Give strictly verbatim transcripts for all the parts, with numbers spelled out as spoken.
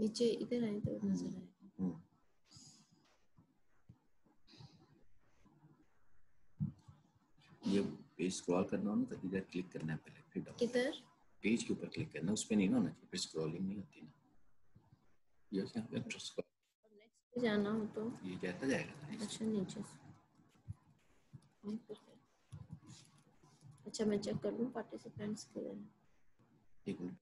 नीचे इधर आए तो नजर आएगा। ये पेज स्क्रॉल करना हो ना तो इधर क्लिक करना है पहले, फिर किधर पेज के ऊपर क्लिक करना, उस पे नहीं ना होना चाहिए, फिर स्क्रॉलिंग नहीं होती ना। ये क्या है, नेक्स्ट पे जाना हो तो ये जाता जाएगा ना। अच्छा नीचे से, अच्छा मैं चेक कर लूँ पार्टिसिपेंट्स किधर हैं। एक मिनट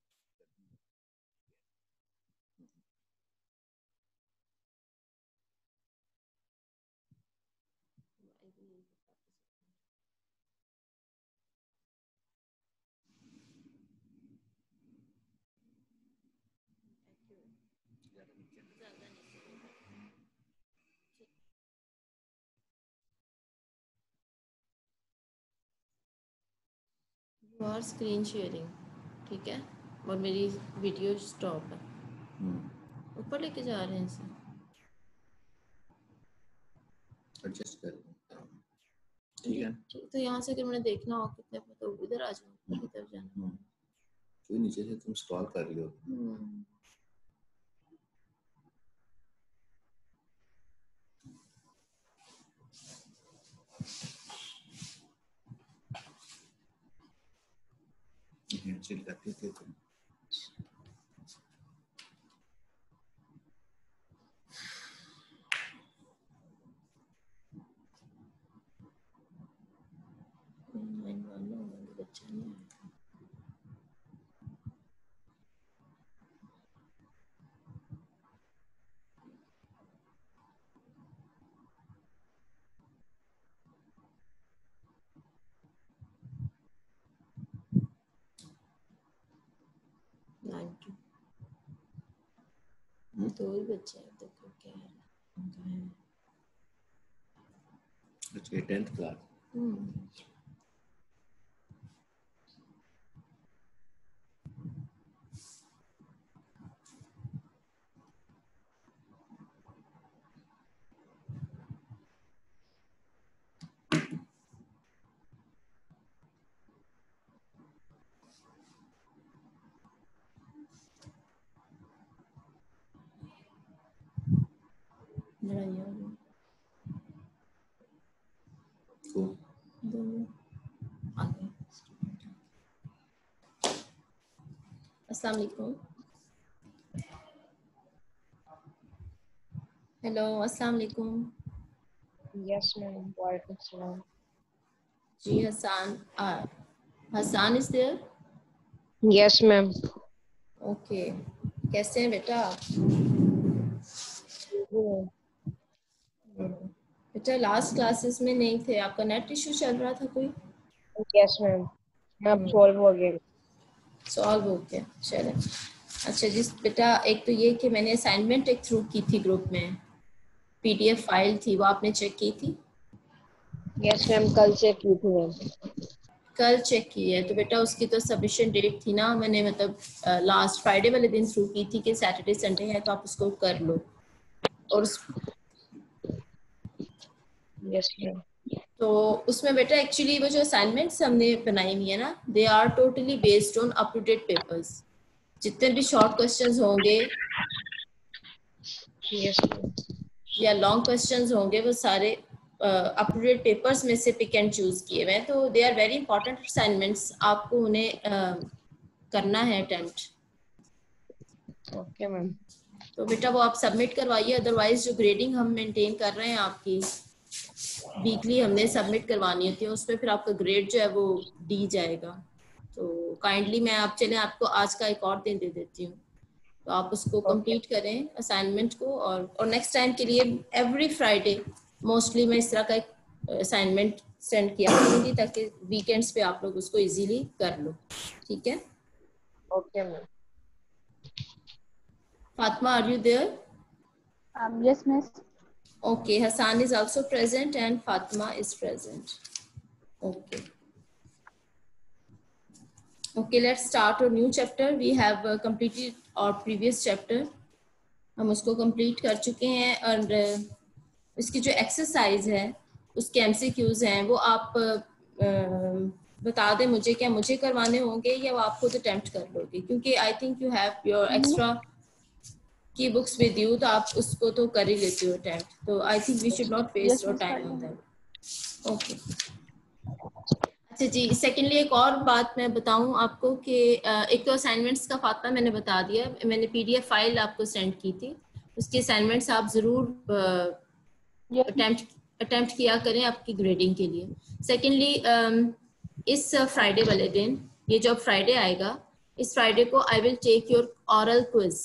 और स्क्रीन शेयरिंग ठीक है, और मेरी वीडियो स्टॉप है, ऊपर लेके जा रहे हैं इसे, एडजस्ट कर लूं, ठीक है। तो यहाँ से अगर मैंने देखना हो कितने पे तो इधर आ जाऊँ, इधर जाना, तो नीचे से तुम स्क्रॉल कर रही हो। चिल करती थी तुम। बच्चा नहीं है। दो ही बच्चे हैं, देखो क्या है। अच्छा टेंथ क्लास। को अस्सलाम वालेकुम। हेलो अस्सलाम वालेकुम। यस मैम, वालेकुम सलाम। जी Hasan, Hasan is there? Yes ma'am. Okay, कैसे हैं बेटा? बेटा लास्ट क्लासेस में नहीं थे, आपका नेट इशू चल रहा था कोई? यस मैम, अब सॉल्व हो गया। सॉल्व हो गया, चले। अच्छा जी बेटा, एक तो ये कि मैंने असाइनमेंट एक थ्रू की थी ग्रुप में, पीडीएफ फाइल थी, वो आपने चेक की थी? यस मैम, कल चेक की थी मैम। कल चेक की है तो बेटा उसकी तो सबमिशन डेट थी ना, मैंने मतलब लास्ट फ्राइडे वाले दिन थ्रू की थी कि सैटरडे संडे है तो आप उसको कर लो। और उस यस मैम। तो उसमें बेटा एक्चुअली वो जो असाइनमेंट्स हमने बनाई हुई है ना, they are totally based on up to date papers. जितने भी शॉर्ट क्वेश्चंस होंगे यस मैम, या लॉन्ग क्वेश्चंस होंगे वो सारे अप टू डेट पेपर्स में से पिक एंड चूज किए हुए हैं, तो they are very important assignments, आपको उन्हें uh, करना है अटेम्प्ट। Okay ma'am. तो बेटा वो आप सबमिट करवाइए, अदरवाइज जो ग्रेडिंग हम मेंटेन कर रहे हैं आपकी वीकली हमने सबमिट करवानी होती है, उसमें फिर आपका ग्रेड जो है वो डी जाएगा। तो काइंडली मैं आप चलें आपको आज का एक और दिन दे देती हूँ, तो आप उसको कंप्लीट करें असाइनमेंट को, और और नेक्स्ट टाइम के लिए एवरी फ्राइडे मोस्टली मैं इस तरह का एक असाइनमेंट सेंड किया करूँगी ताकि वीकेंड्स पे आप लोग उसको इजीली कर लो, ठीक है? Okay ma'am. Fatma, are you there? Um, yes, miss. Okay, Hassan is also present and Fatma is present. Okay. Okay, let's start a new chapter. We have uh, completed our previous chapter. हम उसको complete कर चुके हैं, और uh, इसकी जो exercise है उसके एमसीक्यूज हैं वो आप uh, बता दें मुझे, क्या मुझे करवाने होंगे या वो आप खुद अटेम्प्ट कर लोगे? क्योंकि I think you have your extra की बुक्स विद यू, तो आप उसको तो कर ही लेते हो अटेम्प्ट, तो I think we should not waste Yes, your miss. Time कर ऑन लेंगे. दैट. ओके. अच्छा जी, सेकेंडली एक और बात मैं बताऊं आपको कि अ, एक तो असाइनमेंट्स का फातिमा मैंने बता दिया, मैंने पीडीएफ फाइल आपको सेंड की थी, उसके असाइनमेंट्स आप जरूर Yes, miss. अटेम्प्ट अटेम्प्ट किया करें आपकी ग्रेडिंग के लिए. सेकेंडली इस फ्राइडे वाले दिन, ये जो फ्राइडे आएगा, इस फ्राइडे को I will take your oral quiz.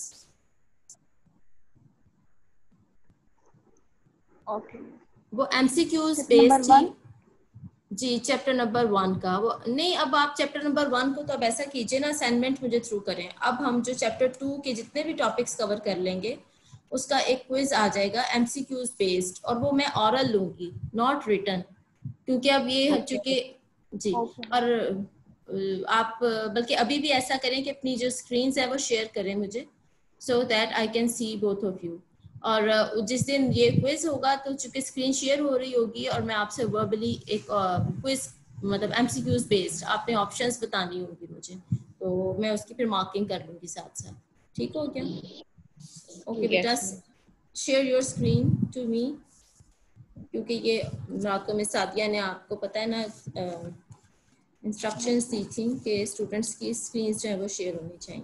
Okay. वो एमसीक्यूज Chapter number बेस्ड ही. one. जी, चैप्टर नंबर वन का वो नहीं. अब आप चैप्टर नंबर वन को तो अब ऐसा कीजिए ना, असाइनमेंट मुझे थ्रू करें. अब हम जो चैप्टर टू के जितने भी टॉपिक्स कवर कर लेंगे उसका एक क्विज आ जाएगा एमसीक्यूज बेस्ड, और वो मैं ऑरल लूंगी, नॉट रिटन, क्योंकि अब ये चूंकि जी. Okay. और अ, आप अ, बल्कि अभी भी ऐसा करें कि अपनी जो स्क्रीन है वो शेयर करें मुझे, so that I can see both of you. और अ, जिस दिन ये क्विज होगा तो चूंकि स्क्रीन शेयर हो रही होगी और मैं आपसे वर्बली एक क्विज मतलब एमसीक्यूज बेस्ड आपने ऑप्शंस बतानी होंगी मुझे, तो मैं उसकी फिर मार्किंग कर लूंगी साथ साथ. ठीक हो गया? ओके बेटा, Yes, ma'am. Share your screen to me, क्योंकि ये रातों में सादिया ने आपको पता है ना इंस्ट्रक्शंस दी थी कि स्टूडेंट्स की स्क्रीन जो है वो शेयर होनी चाहिए.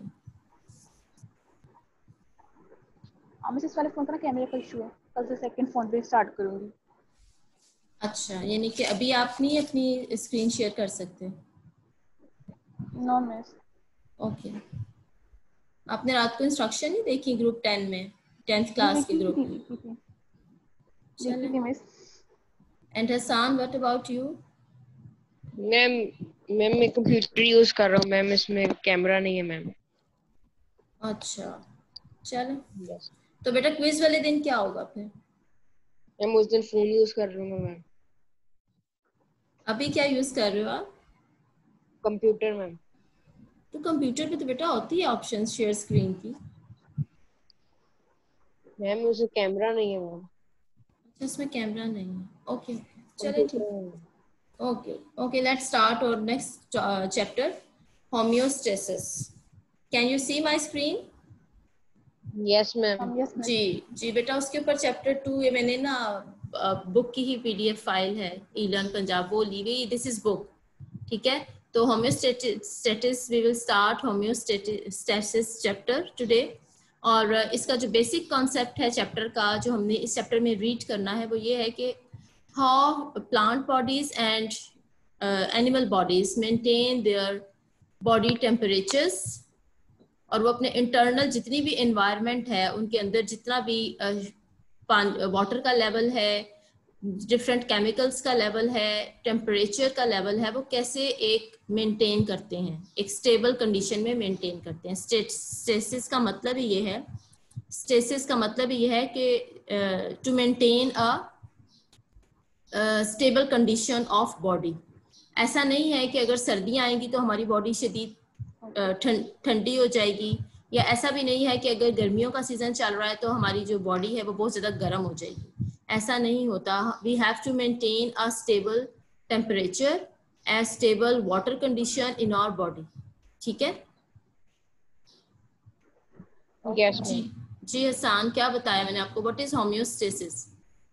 हाँ मिस, इस वाले फोन का ना कैमरे का इशू है, कल से सेकंड फोन पे स्टार्ट करूंगी. अच्छा, यानी कि अभी आप नहीं अपनी स्क्रीन शेयर कर सकते? No miss. ओके. आपने रात को इंस्ट्रक्शन नहीं देखी ग्रुप टेन में, टेंथ क्लास के देखी ग्रुप थी में? देखी थी देखी चलें. थी miss. And Hasan, what about you? Ma'am ma'am मैं कंप्यूटर यूज कर रहा हूँ मैम, इसमें कैमरा नहीं है मैम. अच्छा, चलें. Yes. तो बेटा क्विज वाले दिन क्या होगा फिर? मैम उस दिन फोन यूज कर रहा हूँ मैम. अभी क्या यूज कर रहे हो आप? Computer ma'am. तो कंप्यूटर पे तो बेटा होती है ऑप्शन शेयर स्क्रीन की. मैम उसमें कैमरा नहीं है मैम. अच्छा, इसमें कैमरा नहीं है. ओके, चलें कंप्यूटर ठीक. में. Okay, okay, let's start our next uh, chapter, homeostasis. Can you see my screen? Yes ma'am. हम यस मिस. जी जी बेटा, उसके ऊपर चैप्टर टू, ये मैंने ना बुक की ही पीडीएफ फाइल है ईलर्न पंजाब, वो ली हुई. दिस इज बुक, ठीक है. तो homeostasis, we will start homeostasis chapter today. और इसका जो बेसिक कॉन्सेप्ट है चैप्टर का, जो हमने इस चैप्टर में रीड करना है, वो ये है कि how plant bodies and uh, animal bodies maintain their body temperatures, और वो अपने इंटरनल जितनी भी environment है उनके अंदर जितना भी वाटर uh, का लेवल है, डिफरेंट केमिकल्स का लेवल है, टेम्परेचर का लेवल है, वो कैसे एक मेंटेन करते हैं, एक स्टेबल कंडीशन में मेंटेन करते हैं. स्टेसिस का मतलब ये है स्टेसिस का मतलब ये है कि to maintain a stable condition of body. ऐसा नहीं है कि अगर सर्दियाँ आएंगी तो हमारी बॉडी शदीद ठंडी हो जाएगी, या ऐसा भी नहीं है कि अगर गर्मियों का सीजन चल रहा है तो हमारी जो बॉडी है वो बहुत ज़्यादा गर्म हो जाएगी. ऐसा नहीं होता. We have to maintain a stable temperature and stable water condition in our body. ठीक है Yes जी. मैम. जी हसान, क्या बताया मैंने आपको? What is homeostasis?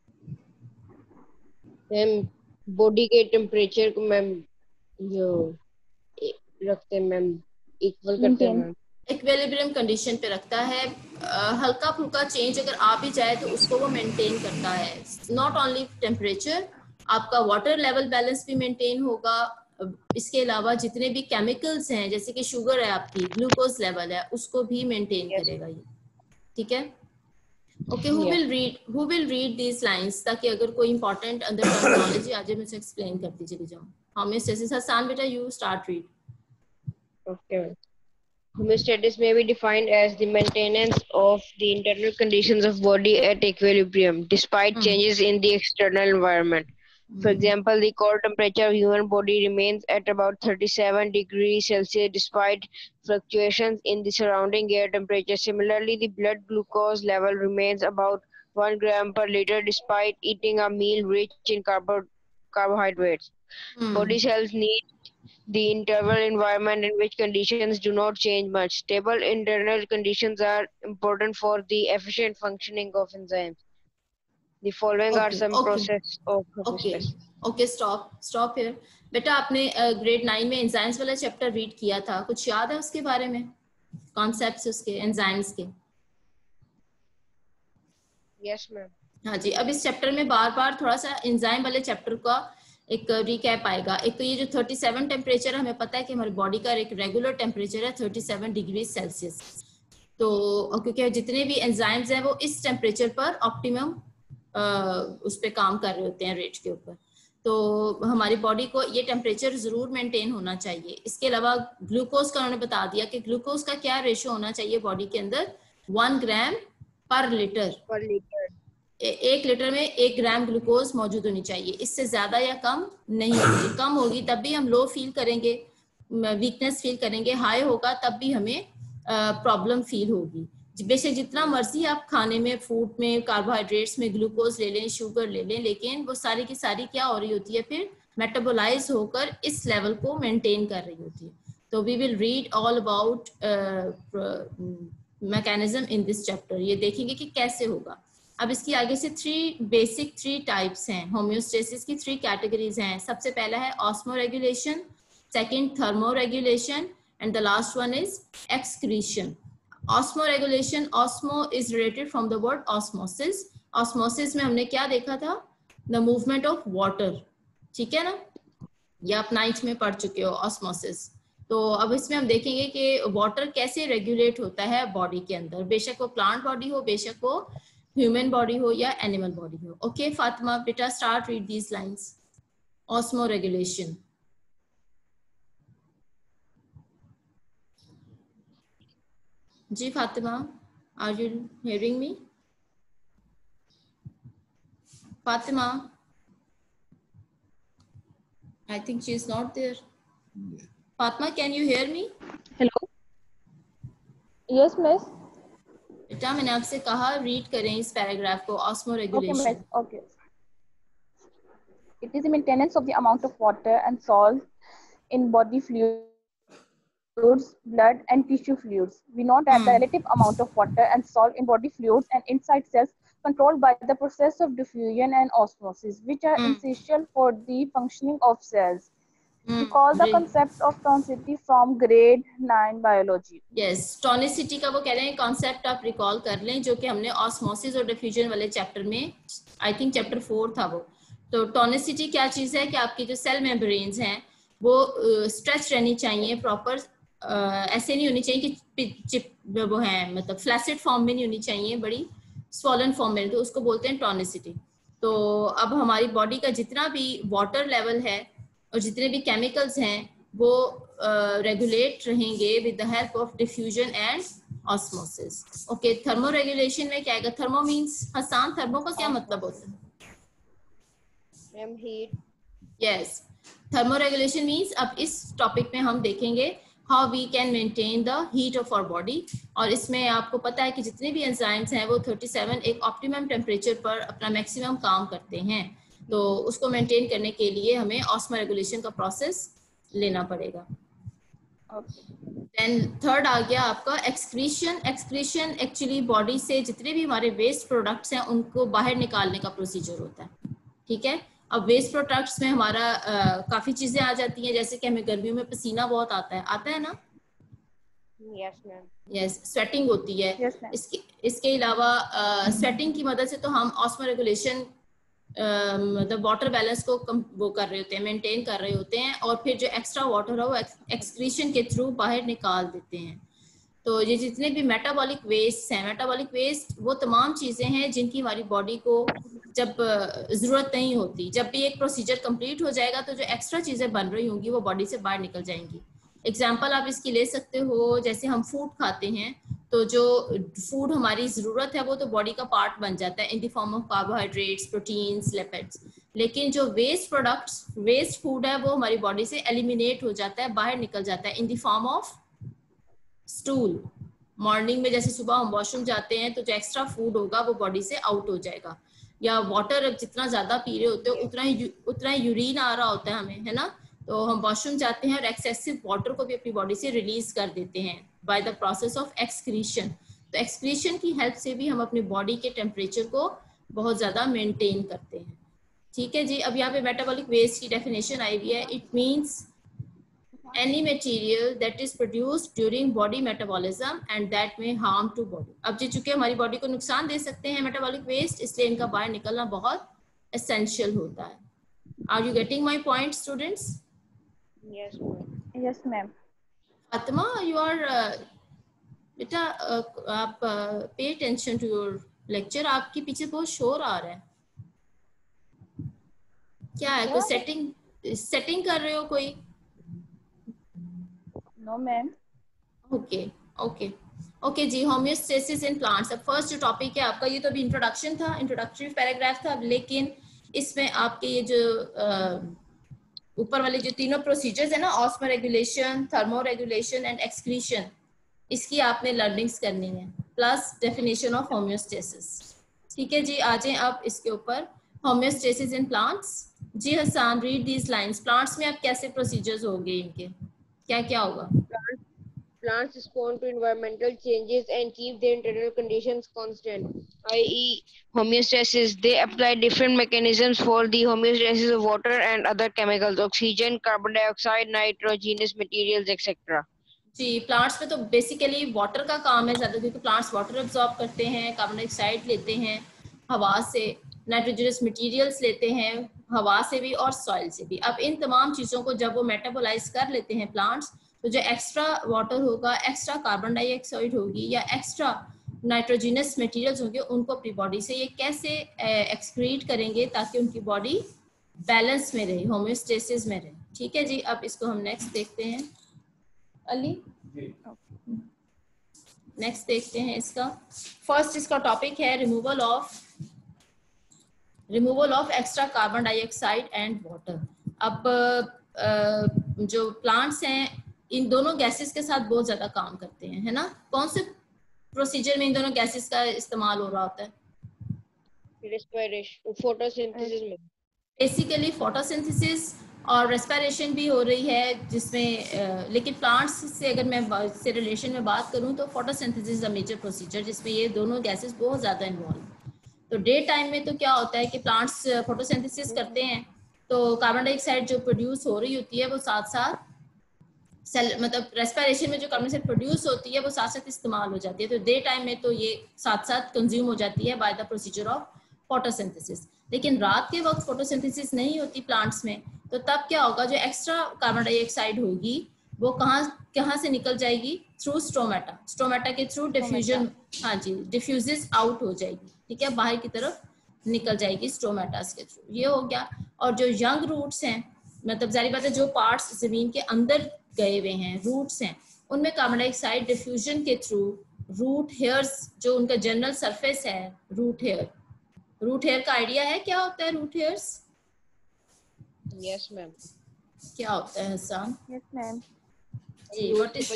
Ma'am body के टेम्परेचर को मैम जो ए- रखते हैं मैम, इक्वल करते हैं Maintain. मैम. इक्विलिब्रियम कंडीशन पे रखता है. अ, हल्का फुल्का चेंज अगर आ भी जाए तो उसको वो मेंटेन करता है. नॉट ओनली टेम्परेचर, आपका वाटर लेवल बैलेंस भी मेंटेन होगा. इसके अलावा जितने भी केमिकल्स हैं, जैसे कि शुगर है आपकी, ग्लूकोज लेवल है, उसको भी मेंटेन Yes. करेगा ये. ठीक है. Okay, who Yeah. Will read who will read these lines, ताकि अगर कोई इंपॉर्टेंट अंदर टर्मिनोलॉजी आ जाए मुझे एक्सप्लेन करती चली जाऊं. होम्योस्टेसिस, हसान बेटा you start read. Okay ma'am. Homeostasis may be defined as the maintenance of the internal conditions of body at equilibrium despite Hmm. changes in the external environment. For example, the core temperature of human body remains at about thirty-seven degrees Celsius despite fluctuations in the surrounding air temperature. Similarly, the blood glucose level remains about one gram per liter despite eating a meal rich in carbo- carbohydrates. Hmm. Body cells need the interval environment in which conditions do not change much. Stable internal conditions are important for the efficient functioning of enzymes. The following are Okay, some okay, process of okay process. Okay stop stop here. बेटा आपने grade nine में enzymes वाला chapter read किया था, कुछ याद है उसके बारे में, कॉन्सेप्ट्स उसके एंजाइम्स के? Yes, ma'am. हाँ जी, अब इस चैप्टर में बार बार थोड़ा सा एंजाइम वाले चैप्टर का एक रिकैप आएगा। एक तो ये जो सैंतीस टेम्परेचर, हमें पता है कि हमारी बॉडी का एक रेगुलर टेम्परेचर है सैंतीस डिग्री सेल्सियस। तो क्योंकि जितने भी एंजाइम्स हैं वो इस टेम्परेचर पर ऑप्टिमम उस पर काम कर रहे होते हैं, रेट के ऊपर। तो हमारी बॉडी को ये टेम्परेचर जरूर मेंटेन होना चाहिए। इसके अलावा ग्लूकोज का उन्होंने बता दिया कि ग्लूकोज का क्या रेशो होना चाहिए बॉडी के अंदर, one gram per litre. Per liter. एक लीटर में एक ग्राम ग्लूकोज मौजूद होनी चाहिए, इससे ज्यादा या कम नहीं होगी। कम होगी तब भी हम लो फील करेंगे, वीकनेस फील करेंगे, हाई होगा तब भी हमें प्रॉब्लम फील होगी। बेशक जितना मर्जी आप खाने में, फूड में, कार्बोहाइड्रेट्स में ग्लूकोज ले लें, शुगर ले लें, लेकिन वो सारी की सारी क्या हो रही होती है, फिर मेटाबोलाइज होकर इस लेवल को मेंटेन कर रही होती है। तो we will read all about mechanism in this chapter, ये देखेंगे कि कैसे होगा। अब इसकी आगे से थ्री बेसिक थ्री टाइप्स हैं, होम्योस्टेसिस की थ्री कैटेगरीज हैं। सबसे पहला है osmo regulation, second thermo regulation, and the last one is excretion. Osmo regulation, osmo is related from the word osmosis. Osmosis में हमने क्या देखा था, द मूवमेंट ऑफ वाटर, ठीक है ना, या आप नाइन्थ में पढ़ चुके हो ऑस्मोसिस। तो अब इसमें हम देखेंगे कि वाटर कैसे रेगुलेट होता है बॉडी के अंदर, बेशक वो प्लांट बॉडी हो, बेशक वो ह्यूमन बॉडी हो या एनिमल बॉडी हो। ओके फातिमा बेटा, start read these lines. Osmo regulation. जी Fatima, are you hearing me? Fatima, I think she is not there. Yeah. Fatma, can you hear me? Hello. Yes, miss. बेटा मैंने आपसे कहा रीड करें इस पैराग्राफ को, osmo Okay, regulation. miss. Okay. It is the maintenance of the amount of water and salt in body fluids, blood, and tissue fluids. We know that the Hmm. relative amount of water and salt in body fluids and inside cells controlled by the process of diffusion and osmosis, which are Hmm. essential for the functioning of cells. Hmm. Recall the जी। concept of tonicity from grade nine biology. Yes, tonicity का वो कह रहे हैं concept आप recall कर लें, जो कि हमने ऑस्मोसिस और डिफ्यूजन वाले चैप्टर में, आई थिंक चैप्टर फोर था वो। तो टॉनिसिटी क्या चीज़ है कि आपकी जो सेल मेम्ब्रेन्स हैं वो स्ट्रेच uh, रहनी चाहिए प्रॉपर, uh, ऐसे नहीं होनी चाहिए कि चिप वो हैं, मतलब फ्लैसिड फॉर्म में नहीं होनी चाहिए, बड़ी स्वॉलन फॉर्म में, तो उसको बोलते हैं टॉनिसिटी। तो अब हमारी बॉडी का जितना भी वाटर लेवल है और जितने भी केमिकल्स हैं वो रेगुलेट uh, रहेंगे with the help of diffusion and osmosis. Okay, thermo regulation में क्या आएगा? थर्मो मींस, हसन थर्मो का क्या मतलब होता है? Ma'am, heat. Yes, thermo regulation means, अब इस टॉपिक में हम देखेंगे how we can maintain the heat of our body. और इसमें आपको पता है कि जितने भी एंजाइम्स हैं वो सैंतीस एक ऑप्टिमम टेम्परेचर पर अपना मैक्सिमम काम करते हैं, तो उसको मेंटेन करने के लिए हमें ऑस्मो रेगुलेशन का प्रोसेस लेना पड़ेगा। देन थर्ड आ गया आपका एक्सक्रीशन। एक्सक्रीशन एक्चुअली बॉडी से जितने भी हमारे वेस्ट प्रोडक्ट्स हैं उनको बाहर निकालने का प्रोसीजर होता है, ठीक है। अब वेस्ट प्रोडक्ट्स में हमारा आ, काफी चीजें आ जाती हैं, जैसे कि हमें गर्मियों में पसीना बहुत आता है, आता है ना? Yes, ma'am. यस, स्वेटिंग होती है। Yes, ma'am. इसके इसके अलावा स्वेटिंग की मदद से तो हम ऑस्मो रेगुलेशन मतलब वाटर बैलेंस को कम, वो कर रहे होते हैं, मेंटेन कर रहे होते हैं, और फिर जो एक्स्ट्रा वाटर है वो एक्सक्रीशन के थ्रू बाहर निकाल देते हैं। तो ये जितने भी मेटाबॉलिक वेस्ट हैं, मेटाबॉलिक वेस्ट वो तमाम चीज़ें हैं जिनकी हमारी बॉडी को जब ज़रूरत नहीं होती, जब भी एक प्रोसीजर कंप्लीट हो जाएगा तो जो एक्स्ट्रा चीज़ें बन रही होंगी वो बॉडी से बाहर निकल जाएंगी। एग्जाम्पल आप इसकी ले सकते हो, जैसे हम फूड खाते हैं तो जो फूड हमारी ज़रूरत है वो तो बॉडी का पार्ट बन जाता है in the form of carbohydrates, proteins, lipids, लेकिन जो वेस्ट प्रोडक्ट्स, वेस्ट फूड है वो हमारी बॉडी से एलिमिनेट हो जाता है, बाहर निकल जाता है in the form of stool. Morning में जैसे सुबह हम वॉशरूम जाते हैं तो जो एक्स्ट्रा फूड होगा वो बॉडी से आउट हो जाएगा, या वाटर जितना ज्यादा पी रहे होते हो उतना ही उतना ही यूरिन आ रहा होता है हमें, है ना, तो हम वॉशरूम जाते हैं और एक्सेसिव वाटर को भी अपनी बॉडी से रिलीज कर देते हैं by the process of excretion. तो एक्सक्रीशन की हेल्प से भी हम अपनी बॉडी के टेम्परेचर को बहुत ज़्यादा मेंटेन करते हैं। ठीक है जी। अब यहाँ पे मेटाबॉलिक वेस्ट की डेफिनेशन आई हुई है। It means any material that is produced during body metabolism and that may harm to body। अब जी चूंकि हमारी बॉडी को नुकसान दे सकते हैं मेटाबॉलिक वेस्ट, इसलिए इनका बाहर निकलना बहुत एसेंशियल होता है। Are you getting my point students? Yes, ma'am. Yes, ma'am. Fatima, you are बेटा, आप pay attention to your lecture. आपके पीछे बहुत शोर आ रहा है, क्या है? कोई सेटिंग सेटिंग कर रहे हो कोई? No, ma'am. Okay okay okay जी। Homeostasis in plants. अब फर्स्ट जो टॉपिक है आपका, ये तो अभी इंट्रोडक्शन था, इंट्रोडक्टरी पैराग्राफ था, लेकिन इसमें आपके ये जो ऊपर वाले जो तीनों प्रोसीजर्स है ना, osmoregulation, thermo regulation and excretion, इसकी आपने लर्निंग्स करनी है, प्लस डेफिनेशन ऑफ होम्योस्टेसिस। ठीक है जी। आ जाए अब इसके ऊपर, होम्योस्टेसिस इन प्लांट्स। जी Hasan, read these lines. Plants में अब कैसे प्रोसीजर्स होंगे, इनके क्या क्या होगा? Plants, plants respond to environmental changes and keep their internal conditions constant, that is homeostasis. They apply different mechanisms for the homeostasis of water and other chemicals, oxygen, carbon dioxide, nitrogenous materials, et cetera. जी, plants में तो basically water का काम है ज़्यादा, क्योंकि plants water absorb करते हैं, कार्बन डाइऑक्साइड लेते हैं हवा से, नाइट्रोजनस मटेरियल्स लेते हैं हवा से भी और सॉइल से भी। अब इन तमाम चीज़ों को जब वो मेटाबोलाइज कर लेते हैं प्लांट्स, तो जो एक्स्ट्रा वाटर होगा, एक्स्ट्रा कार्बन डाइऑक्साइड होगी या एक्स्ट्रा नाइट्रोजनस मटेरियल्स होंगे, उनको अपनी बॉडी से ये कैसे एक्सक्रीट करेंगे ताकि उनकी बॉडी बैलेंस में रहे, होम्योस्टेसिस में रहे। ठीक है जी। अब इसको हम नेक्स्ट देखते हैं। अली नेक्स्ट देखते हैं इसका। फर्स्ट इसका टॉपिक है removal of removal of extra carbon dioxide and water. अब uh, जो प्लांट्स हैं इन दोनों गैसेस के साथ बहुत ज्यादा काम करते हैं, है ना? कौन से प्रोसीजर में इन दोनों गैसेस का इस्तेमाल हो रहा होता है? रेस्पिरेशन, फोटोसिंथेसिस में। बेसिकली फोटोसिंथेसिस और रेस्पिरेशन भी हो रही है जिसमें, लेकिन प्लांट्स से अगर मैं से रिलेशन में बात करूं तो photosynthesis is a major procedure जिसमें ये दोनों गैसेस बहुत ज़्यादा इन्वॉल्व। तो डे टाइम में तो क्या होता है कि प्लांट्स फोटोसिंथेसिस करते हैं, तो कार्बन डाइऑक्साइड जो प्रोड्यूस हो रही होती है वो साथ साथ सेल, मतलब रेस्पिरेशन में जो कार्बन डाइऑक्साइड प्रोड्यूस होती है वो साथ साथ इस्तेमाल हो जाती है। तो डे टाइम में तो ये साथ साथ कंज्यूम हो जाती है by the procedure of photosynthesis. लेकिन रात के वक्त फोटोसिंथेसिस नहीं होती प्लांट्स में, तो तब क्या होगा, जो एक्स्ट्रा कार्बन डाइऑक्साइड होगी वो कहाँ कहाँ से निकल जाएगी? Through stomata. स्टोमेटा के थ्रू डिफ्यूजन, हाँ जी, डिफ्यूजेस आउट हो जाएगी। ठीक है, बाहर की तरफ निकल जाएगी स्टोमेटास के थ्रू। ये हो गया। और जो यंग रूट्स हैं, मतलब जारी बात है जो पार्ट्स जमीन के अंदर गए हुए हैं, रूट्स हैं, उनमें कार्बन डाइऑक्साइड डिफ्यूजन के थ्रू रूट हेयर्स, जो उनका जनरल सरफेस है, रूट हेयर रूट हेयर का आइडिया है क्या होता है रूट हेयर्स? Yes ma'am. क्या होता है हसन? Yes ma'am. जी, व्हाट इज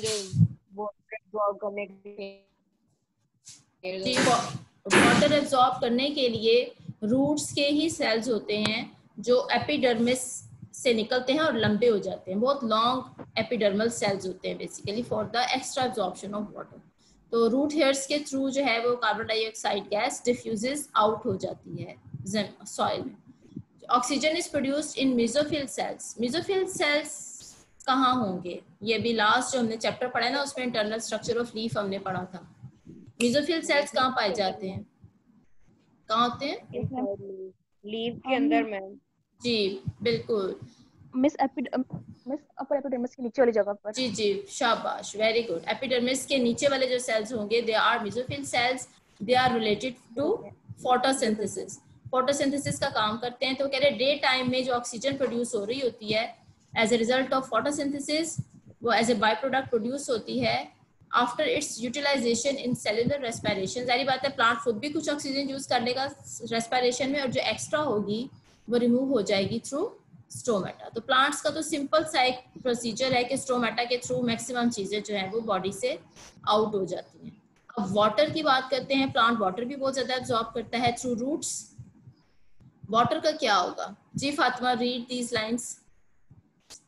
जी वाटर एब्जॉर्ब करने के लिए रूट्स के ही सेल्स होते हैं जो एपिडर्मिस से निकलते हैं और लंबे हो जाते हैं। बहुत लॉन्ग एपिडर्मल सेल्स होते हैं basically for the extra absorption of water. तो रूट हेयर्स के थ्रू जो है वो carbon dioxide gas diffuses out हो जाती है सॉइल में। Oxygen is produced in mesophyll cells. Mesophyll cells कहाँ होंगे? ये भी लास्ट जो हमने चैप्टर पढ़ा है ना, उसमें इंटरनल स्ट्रक्चर ऑफ लीफ हमने पढ़ा था। मेसोफिल सेल्स कहाँ पाए जाते हैं? कहाँ होते हैं? लीफ के अंदर मैम। जी बिल्कुल, मिस एपिड मिस अपर एपिडर्मिस के नीचे वाली जगह पर। जी जी शाबाश, वेरी गुड। एपिडर्मिस के नीचे वाले जो सेल्स होंगे they are mesophyll cells. They are related to photosynthesis. Photosynthesis का काम करते हैं। तो कह रहे डे टाइम में जो ऑक्सीजन प्रोड्यूस हो रही होती है as a result of photosynthesis, वो as a by product produce होती है after its utilization in cellular respiration. सारी बात है, प्लांट खुद भी कुछ ऑक्सीजन यूज करने का रेस्पिरेशन में, और जो एक्स्ट्रा होगी वो रिमूव हो जाएगी थ्रू स्टोमेटा। तो प्लांट्स का तो सिंपल सा एक प्रोसीजर है कि स्टोमेटा के थ्रू मैक्सिमम चीजें जो है वो बॉडी से आउट हो जाती हैं। अब वाटर की बात करते हैं। प्लांट वाटर भी बहुत ज्यादा एब्जॉर्ब करता है थ्रू रूट्स। वाटर का क्या होगा? जी फातिमा, रीड दीज लाइंस।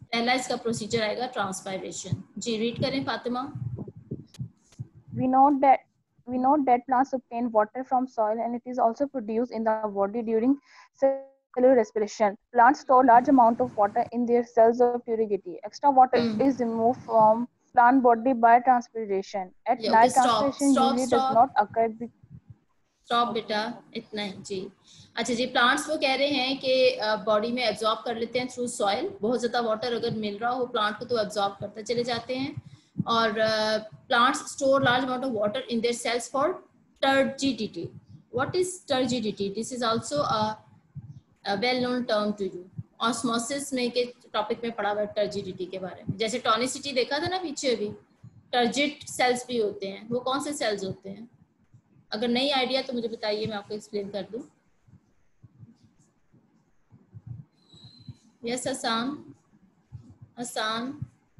पहला इसका प्रोसीजर आएगा ट्रांसपायरेशन। जी रीड करें Fatima. We know that we know that plants obtain water from soil and it is also produced in the body during cellular respiration. Plants store large amount of water in their cells of purity. Extra water Hmm. is removed from plant body by transpiration. At Yeah, okay, night, stop, transpiration stop, usually does stop. not occur. Be- stop बेटा, इतना ही जी। अच्छा जी, plants वो कह रहे हैं कि body में absorb कर लेते हैं थ्रू सॉइल। बहुत ज़्यादा वाटर अगर मिल रहा हो प्लांट को तो एब्जॉर्ब करते चले जाते हैं। और plants store large amount of water in their cells for turgidity. What is turgidity? This is also a well known term to you. Osmosis में के टॉपिक में पढ़ा हुआ है टर्जिडिटी के बारे में। जैसे टॉनिसिटी देखा था ना पीछे अभी, टर्जिड सेल्स भी होते हैं। वो कौन से सेल्स होते हैं? अगर नहीं आइडिया तो मुझे बताइए, मैं आपको एक्सप्लेन कर दूं। Yes Hasan, Hasan,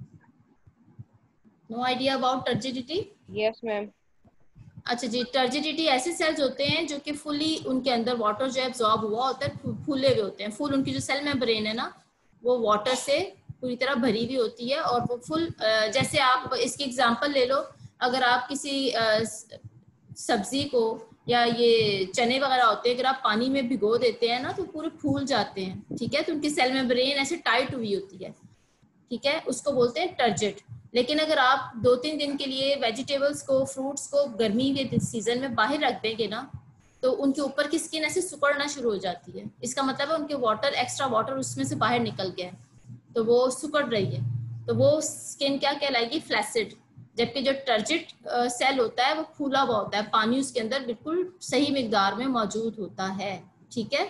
no idea about turgidity? Yes, ma'am. अच्छा जी, टर्जिडिटी ऐसे सेल्स होते हैं जो कि फुली उनके अंदर वाटर जो एब्जॉर्ब हुआ होता है, फूले हुए होते हैं। फुल उनकी जो सेल मेम्ब्रेन है ना, वो वाटर से पूरी तरह भरी हुई होती है। और वो फुल, जैसे आप इसकी एग्जांपल ले लो, अगर आप किसी सब्जी को या ये चने वगैरह होते हैं, अगर आप पानी में भिगो देते हैं ना तो पूरे फूल जाते हैं। ठीक है, तो उनकी सेल मेम्ब्रेन ऐसे टाइट हुई होती है। ठीक है, उसको बोलते हैं टर्जिड। लेकिन अगर आप दो तीन दिन के लिए वेजिटेबल्स को, फ्रूट्स को गर्मी के सीजन में बाहर रख देंगे ना, तो उनके ऊपर की स्किन ऐसे सिकुड़ना शुरू हो जाती है। इसका मतलब है उनके वाटर, एक्स्ट्रा वाटर उसमें से बाहर निकल गया है, तो वो सिकुड़ रही है। तो वो स्किन क्या कहलाएगी? फ्लैसिड। जबकि जो टर्जिड सेल होता है वो फूला हुआ होता है, पानी उसके अंदर बिल्कुल सही मिकदार में मौजूद होता है। ठीक है,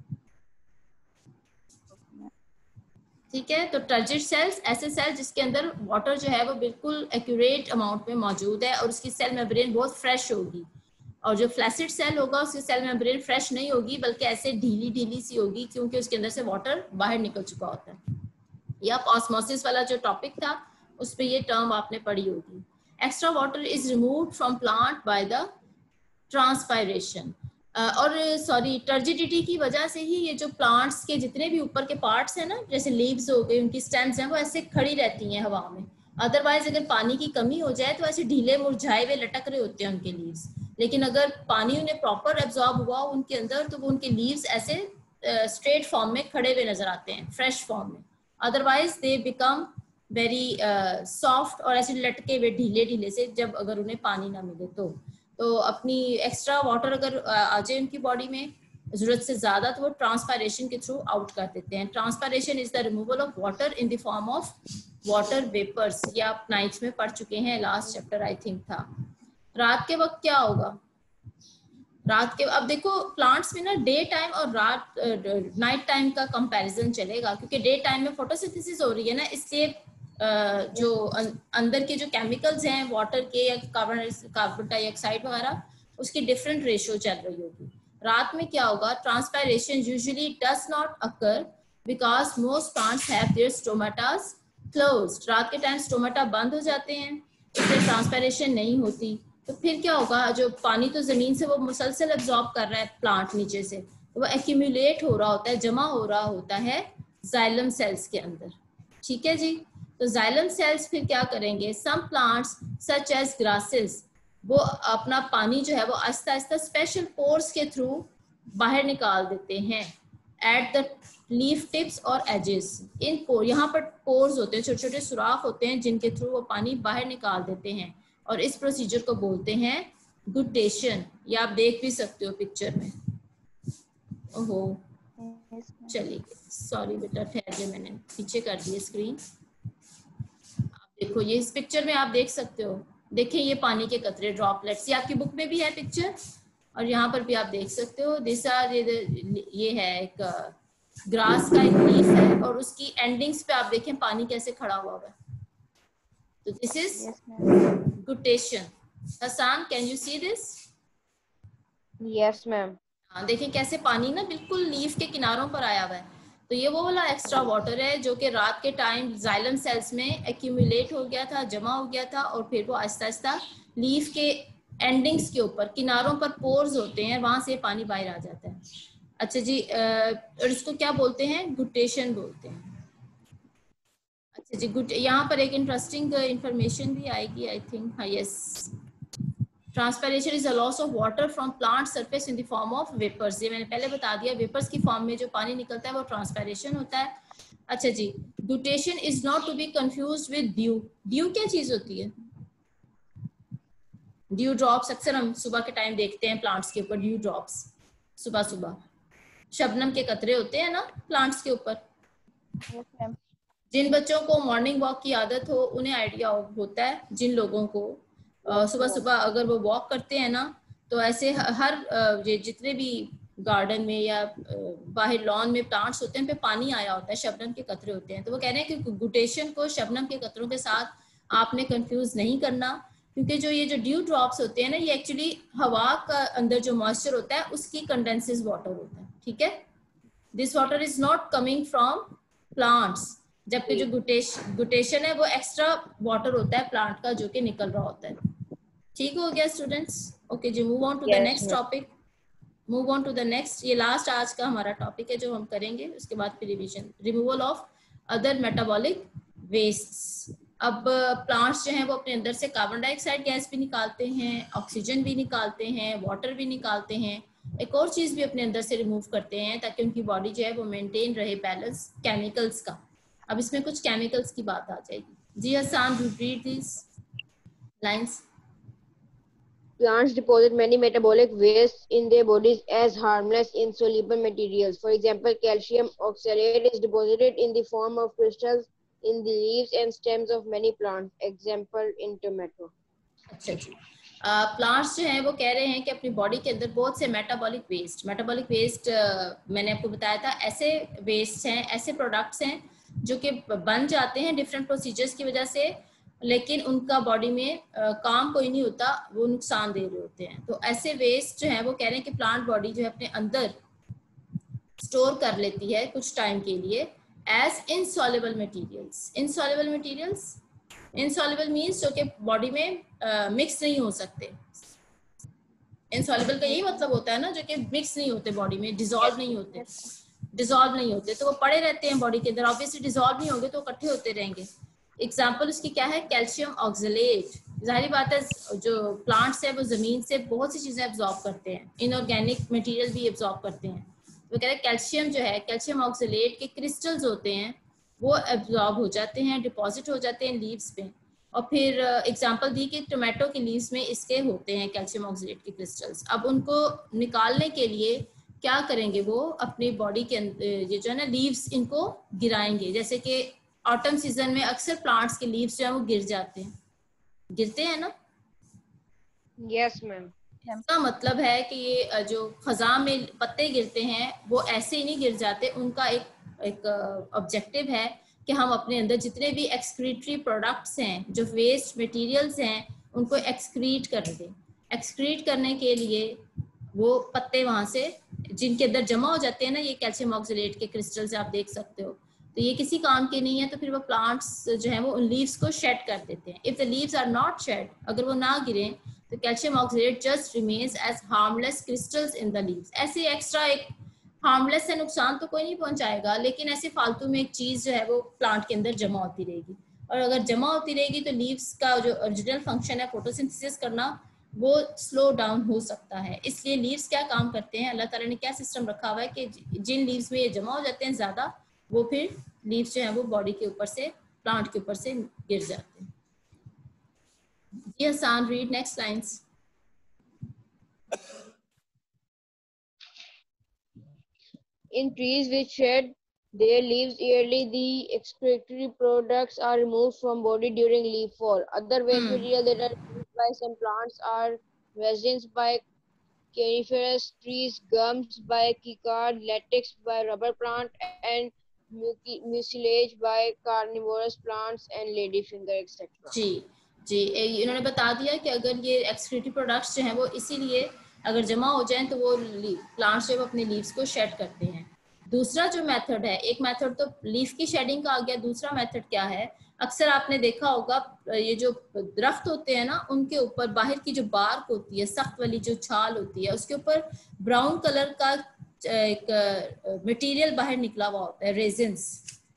ठीक है। तो टर्जिड सेल्स ऐसे सेल जिसके अंदर वाटर जो है वो बिल्कुल एक्यूरेट अमाउंट में मौजूद है और उसकी सेल मेम्ब्रेन बहुत फ्रेश होगी। और जो फ्लैसिड सेल होगा उसकी सेल मेम्ब्रेन फ्रेश नहीं होगी, बल्कि ऐसे ढीली ढीली सी होगी, क्योंकि उसके अंदर से वाटर बाहर निकल चुका होता है। या ऑस्मोसिस वाला जो टॉपिक था उस पे ये टर्म आपने पढ़ी होगी। Extra water is removed from plant by the transpiration. और सॉरी, टर्जिडिटी की वजह से ही ये जो प्लांट्स के जितने भी ऊपर के पार्ट्स हैं ना, जैसे लीव्स हो गए, उनकी स्टेम्स हैं, वो ऐसे खड़ी रहती हैं हवा में। अदरवाइज अगर पानी की कमी हो जाए तो ऐसे ढीले मुरझाए हुए लटक रहे होते हैं उनके लीव्स। लेकिन अगर पानी उन्हें प्रॉपर एब्जॉर्ब हुआ उनके अंदर, तो वो उनके लीव्स ऐसे स्ट्रेट फॉर्म में खड़े हुए नजर आते हैं, फ्रेश फॉर्म में। Otherwise they become very soft और ऐसे लटके हुए ढीले ढीले से, जब अगर उन्हें पानी ना मिले तो तो अपनी एक्स्ट्रा वाटर अगर आ जाए उनकी बॉडी में जरूरत से ज्यादा, तो वो ट्रांसपायरेशन के थ्रू आउट कर देते हैं। Transpiration is the removal of water in the form of water vapours. ये आप नाइन्थ में पढ़ चुके हैं, लास्ट चैप्टर आई थिंक था। रात के वक्त क्या होगा? रात के, अब देखो प्लांट्स में ना डे टाइम और रात नाइट टाइम का कंपैरिजन चलेगा, क्योंकि डे टाइम में फोटोसिंथेसिस हो रही है ना, इसलिए जो अंदर के जो केमिकल्स हैं वाटर के या कार्बन कार्बन डाइऑक्साइड वगैरह, उसकी डिफरेंट रेशियो चल रही होगी। रात में क्या होगा? Transpiration usually does not occur because most plants have their stomatas closed. रात के टाइम स्टोमेटा बंद हो जाते हैं, इसलिए ट्रांसपायरेशन नहीं होती। तो फिर क्या होगा? जो पानी तो जमीन से वो मुसलसल एब्जॉर्ब कर रहा है प्लांट नीचे से, तो वो एक्यूमुलेट हो रहा होता है, जमा हो रहा होता है जाइलम सेल्स के अंदर। ठीक है जी, तो जाइलम सेल्स फिर क्या करेंगे? Some plants such as grasses, वो अपना पानी जो है वो आहिस्ता आहिस्ता स्पेशल पोर्स के थ्रू बाहर निकाल देते हैं एट द लीफ टिप्स और एजेस। इन पोर, यहाँ पर पोर्स होते हैं, छोटे छोटे सुराख होते हैं जिनके थ्रू वो पानी बाहर निकाल देते हैं, और इस प्रोसीजर को बोलते हैं गुटेशन। ये आप देख भी सकते हो पिक्चर में। ओहो चलिए, सॉरी बेटा, ठहरिए, मैंने पीछे कर दिए स्क्रीन। देखो ये इस पिक्चर में आप देख सकते हो, देखिए ये पानी के कतरे, ड्रॉपलेट्स, ये आपकी बुक में भी है पिक्चर, और यहाँ पर भी आप देख सकते हो। दिस आर, ये है एक ग्रास का एक लीफ है, और उसकी एंडिंग्स पे आप देखें पानी कैसे खड़ा हुआ है। तो this is guttation. Hasan, can you see this? Yes, ma'am. हाँ, देखें कैसे पानी ना बिल्कुल लीफ के किनारों पर आया हुआ है। तो ये वो वाला एक्स्ट्रा वाटर है जो कि रात के टाइम जाइलम सेल्स में एक्यूमुलेट हो गया था, जमा हो गया था, और फिर वो आहिस्ता आहिस्ता लीफ के एंडिंग्स के ऊपर, किनारों पर पोर्स होते हैं, वहां से पानी बाहर आ जाता है। अच्छा जी, और इसको क्या बोलते हैं? गुटेशन बोलते हैं। अच्छा जी, गुड। यहाँ पर एक इंटरेस्टिंग इंफॉर्मेशन भी आएगी आई थिंक। हाँ, yes, transpiration is a loss of water from plant surface in the form of vapours. ये मैंने पहले बता दिया, वेपर्स की फॉर्म में जो पानी निकलता है वो ट्रांसपैरेशन होता है। अच्छा जी, guttation is not to be confused with dew. Dew क्या चीज होती है? ड्यू ड्रॉप्स अक्सर हम सुबह के टाइम देखते हैं प्लांट्स के ऊपर, ड्यू ड्रॉप्स सुबह सुबह शबनम के कतरे होते हैं ना प्लांट्स के ऊपर। yes, जिन बच्चों को मॉर्निंग वॉक की आदत हो उन्हें आइडिया होता है, जिन लोगों को सुबह सुबह अगर वो वॉक करते हैं ना, तो ऐसे हर ये जितने भी गार्डन में या बाहर लॉन में प्लांट्स होते हैं पे पानी आया होता है, शबनम के कतरे होते हैं। तो वो कह रहे हैं कि गुटेशन को शबनम के कतरों के साथ आपने कंफ्यूज नहीं करना, क्योंकि जो ये जो ड्यू ड्रॉप्स होते हैं ना, ये एक्चुअली हवा का अंदर जो मॉइस्चर होता है उसकी कंडेंसेस वाटर होता है, ठीक है। This water is not coming from plants, जबकि जो गुटेशन गुटेशन है वो एक्स्ट्रा वाटर होता है प्लांट का जो कि निकल रहा होता है। ठीक हो गया स्टूडेंट्स? ओके जी, move on to the next topic. Move on to the next, ये लास्ट आज का हमारा टॉपिक है जो हम करेंगे, उसके बाद फिर revision. Removal of other metabolic wastes. अब प्लांट्स जो हैं वो अपने अंदर से कार्बन डाइऑक्साइड गैस भी निकालते हैं, ऑक्सीजन भी निकालते हैं, वाटर भी निकालते हैं, एक और चीज भी अपने अंदर से रिमूव करते हैं ताकि उनकी बॉडी जो है वो मेंटेन रहे बैलेंस, केमिकल्स का। अब इसमें कुछ केमिकल्स की बात आ जाएगी। जी Hasan, you read this lines. Plants deposit many metabolic wastes in their bodies as harmless insoluble materials. For example, calcium oxalate is deposited in the form of crystals in the leaves and stems of many plants. Example in tomato. अच्छा जी, plants जो हैं वो कह रहे हैं कि अपनी body के अंदर बहुत से मेटाबॉलिक वेस्ट, मेटाबॉलिक वेस्ट मैंने आपको बताया था, ऐसे वेस्ट हैं, ऐसे प्रोडक्ट्स हैं जो कि बन जाते हैं डिफरेंट प्रोसीजर्स की वजह से, लेकिन उनका बॉडी में आ, काम कोई नहीं होता, वो नुकसान दे रहे होते हैं। तो ऐसे वेस्ट जो है वो कह रहे हैं कि प्लांट बॉडी जो है अपने अंदर स्टोर कर लेती है कुछ टाइम के लिए as insoluble materials. Insoluble materials, insoluble means जो कि बॉडी में मिक्स uh, नहीं हो सकते। इनसॉल्युबल का यही मतलब होता है ना, जो कि मिक्स नहीं होते बॉडी में, डिसॉल्व नहीं होते, डिसॉल्व नहीं होते, तो वो पड़े रहते हैं बॉडी के अंदर। ऑब्वियसली डिसॉल्व नहीं होंगे तो इकट्ठे होते रहेंगे। एग्जाम्पल उसकी क्या है? Calcium oxalate. जाहिर बात है जो प्लांट्स है वो जमीन से बहुत सी चीजें एब्जॉर्ब करते हैं, इनऑर्गेनिक मटेरियल भी एब्जॉर्ब करते हैं। तो कह रहे हैं कैल्शियम जो है, कैल्शियम ऑक्सलेट के क्रिस्टल्स होते हैं वो एब्जॉर्ब हो जाते हैं, डिपॉजिट हो जाते हैं लीव्स पे। और फिर एग्जांपल दी कि टोमेटो की लीव्स में इसके होते हैं कैल्शियम ऑक्सलेट के क्रिस्टल्स। अब उनको निकालने के लिए क्या करेंगे, वो अपनी बॉडी के अंदर ये जो है ना लीव्स इनको गिराएंगे। जैसे कि ऑटम सीजन में अक्सर प्लांट्स के लीव्स जो है वो गिर जाते हैं, गिरते हैं ना? Yes ma'am. इसका मतलब है कि ये जो खजा में पत्ते गिरते हैं वो ऐसे ही नहीं गिर जाते, उनका एक एक ऑब्जेक्टिव है कि हम अपने अंदर जितने भी एक्सक्रीटरी प्रोडक्ट्स हैं, जो वेस्ट मटेरियल्स हैं, उनको एक्सक्रीट कर दें। एक्सक्रीट करने के लिए वो पत्ते वहां से जिनके अंदर जमा हो जाते हैं ना, ये कैल्शियम ऑक्सलेट के क्रिस्टल्स आप देख सकते हो, तो ये किसी काम के नहीं है, तो फिर वो प्लांट्स जो है वो उन लीव्स को शेड कर देते हैं। If the leaves are not shed, अगर वो ना गिरें तो calcium oxalate just remains as harmless crystals in the leaves. ऐसे एक्स्ट्रा एक हार्मलेस से नुकसान तो कोई नहीं पहुंचाएगा, लेकिन ऐसे फालतू में एक चीज जो है वो प्लांट के अंदर जमा होती रहेगी, और अगर जमा होती रहेगी तो लीव्स का जो ओरिजिनल फंक्शन है फोटोसिंथेसिस करना, वो स्लो डाउन हो सकता है। इसलिए लीव्स क्या काम करते हैं, अल्लाह ताला ने क्या सिस्टम रखा हुआ है कि जिन लीव्स में ये जमा हो जाते हैं ज्यादा, वो फिर लीव्स जो है वो बॉडी के ऊपर से, प्लांट के ऊपर से गिर जाते हैं। जी Hasan, read next lines. In trees which shed their leaves yearly, the excretory products are removed from body during leaf fall. Other waste Hmm. material that are used by some plants are resins by coniferous trees, gums by cycad, latex by rubber plant, and mucilage by carnivorous plants and ladyfinger et cetera. जी जी, इन्होंने बता दिया कि अगर ये excretory products जो हैं वो इसीलिए अगर जमा हो जाएं तो वो प्लांट्स जो अपने लीव्स को शेड करते हैं। दूसरा जो मेथड है, एक मेथड तो लीफ की शेडिंग का आ गया, दूसरा मेथड क्या है, अक्सर आपने देखा होगा ये जो दरख्त होते हैं ना, उनके ऊपर बाहर की जो बार्क होती है, सख्त वाली जो छाल होती है, उसके ऊपर ब्राउन कलर का एक मटेरियल बाहर निकला हुआ होता है, रेजिन्स।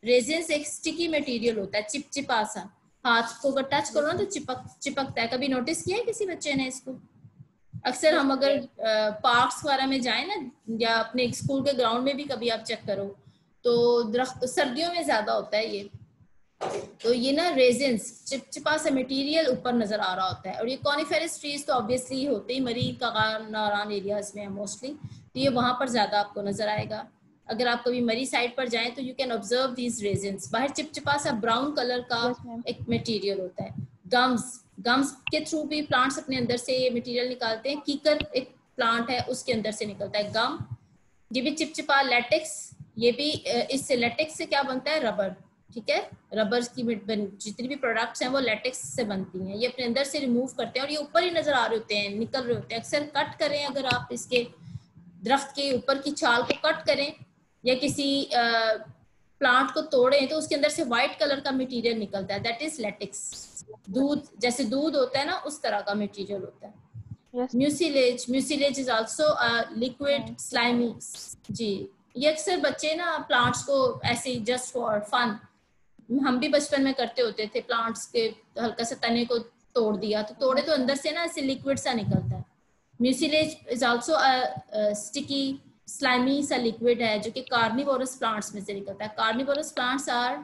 रेजिन्स एक स्टिकी मटेरियल होता है, चिपचिपा सा, हाथ को अगर टच करो ना तो चिपक चिपकता है। कभी नोटिस किया है किसी बच्चे ने इसको? अक्सर हम अगर पार्क्स वगैरह में जाए ना, या अपने स्कूल के ग्राउंड में भी कभी आप चेक करो तो दरख्त सर्दियों में ज्यादा होता है ये। तो ये ना रेजिन्स चिपचिपा सा मटेरियल ऊपर नजर आ रहा होता है। और ये कॉनिफेरस ट्रीज तो ऑब्वियसली होते ही मरी कगार नारान एरियाज में है मोस्टली, तो ये वहां पर ज्यादा आपको नजर आएगा। अगर आप कभी मरी साइड पर जाएं तो you can observe these resins. बाहर चिपचिपा सा ब्राउन कलर का yes, एक मटेरियल होता है। गम्स गम्स के थ्रू भी प्लांट्स अपने अंदर से ये मटेरियल निकालते हैं। कीकर एक प्लांट है, उसके अंदर से निकलता है गम। ये भी चिपचिपा। लेटेक्स, ये भी इससे लेटेक्स से क्या बनता है? रबर। ठीक है, रबर की जितनी भी प्रोडक्ट्स हैं वो लेटेक्स से बनती हैं। ये अपने अंदर से रिमूव करते हैं और ये ऊपर ही नजर आ रहे होते हैं, निकल रहे होते हैं। अक्सर कट करें, अगर आप इसके दरख्त के ऊपर की छाल को कट करें या किसी प्लांट को तोड़ें तो उसके अंदर से व्हाइट कलर का मटेरियल निकलता है, दैट इज लेटेक्स। दूध, जैसे दूध होता है ना, उस तरह का मटेरियल होता है। Mucilage, mucilage is also liquid slimy. जी, ये अक्सर बच्चे ना प्लांट्स को ऐसे जस्ट फॉर फन, हम भी बचपन में करते होते थे, प्लांट्स के हल्का सा तने को तोड़ दिया तो तोड़े तो अंदर से ना ऐसे लिक्विड सा निकलता है। Mucilage is also sticky slimy सा लिक्विड है जो कि कार्निवोरस प्लांट्स में से निकलता है। Carnivorous plants are